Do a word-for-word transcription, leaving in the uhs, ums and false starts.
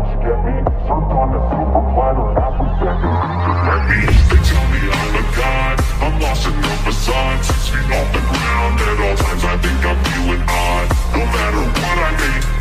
you get me? Served on a silver platter, apple second, just like me. They tell me I'm a god, I'm lost in the facade. Six feet off the ground at all times, I think I'm feeling odd. No matter what I hate,